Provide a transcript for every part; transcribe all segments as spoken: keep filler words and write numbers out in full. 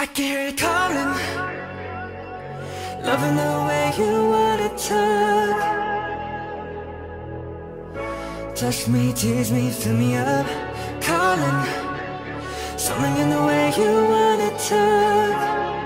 I can hear it calling, loving the way you wanna talk. Touch me, tease me, fill me up, calling. Something in the way you wanna talk.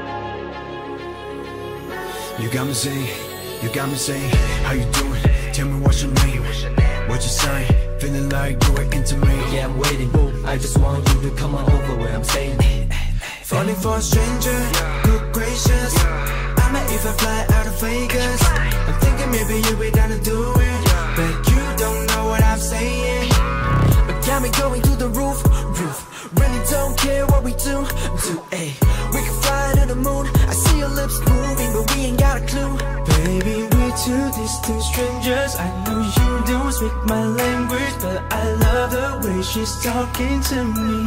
You got me saying, you got me saying, how you doing? Tell me what's your name, what's your sign? Feeling like you were into me. Yeah, I'm waiting, I just want you to come on over where I'm staying. Falling for a stranger, good gracious, I might even fly out of Vegas. I'm thinking maybe you'll be down to do it, but you don't know what I'm saying. But got me going through the roof, roof. Really don't care what we do, do, ayy. We can fly to the moon, I see your lips moving, but we ain't got a clue. Baby, we're two distant strangers. I know you don't speak my language, but I love the way she's talking to me.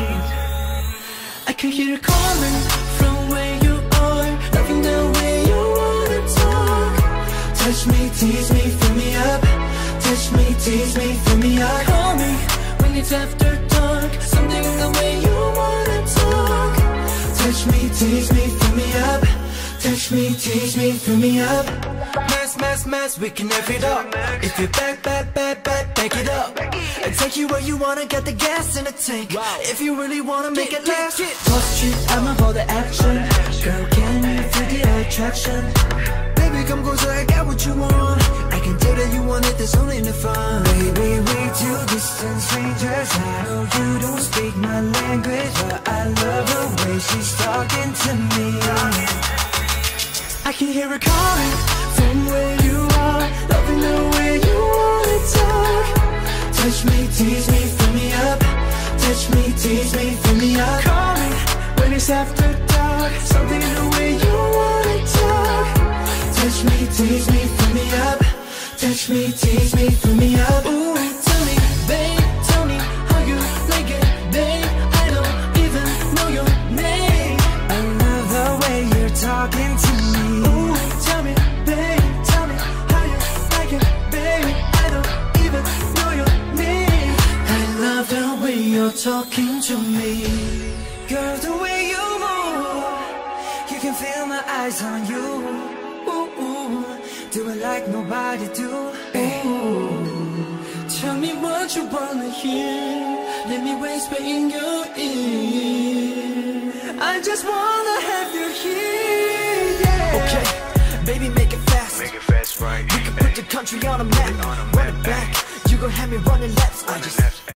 I can hear her calling from where you are, loving the way you wanna talk. Touch me, tease me, fill me up. Touch me, tease me, fill me up. Call me when it's after dark, something in the way you wanna talk. Touch me, tease me, fill me up. Touch me, tease me, fill me up. Mess, mess, mess, we can F it up. If you back, back, back, back, back it up, And take you where you wanna, get the gas in the tank. Wow. If you really wanna make Get, it get, last, get. Wall Street, I'm for the action. Girl, can you feel the attraction? baby, come closer, I got what you want. I can tell that you want it, there's only enough fun. Baby, we two distant strangers. I know you don't speak my language, but I love the way she's talking to me. I can hear her calling from where you are, loving the way you wanna talk. Touch me, tease me, fill me up. Touch me, tease me, fill me up. Call me when it's after dark, something in the way you wanna talk. Touch me, tease me, fill me up. Touch me, tease me, fill me up. Ooh, tell me, babe, tell me how you like it, babe. I don't even know your name. I love the way you're talking to me. Ooh, tell me, babe, tell me how you like it, babe. I don't even know your name. I love the way you're talking to me. Girl, the way you move, you can feel my eyes on you. Ooh, ooh, do it like nobody do. Ooh, tell me what you wanna hear. Let me whisper in your ear. I just wanna have you here, yeah. Okay, baby, make it fast. Make it fast, right? We can put the country on a map. Run it back, you gon' have me running laps. I just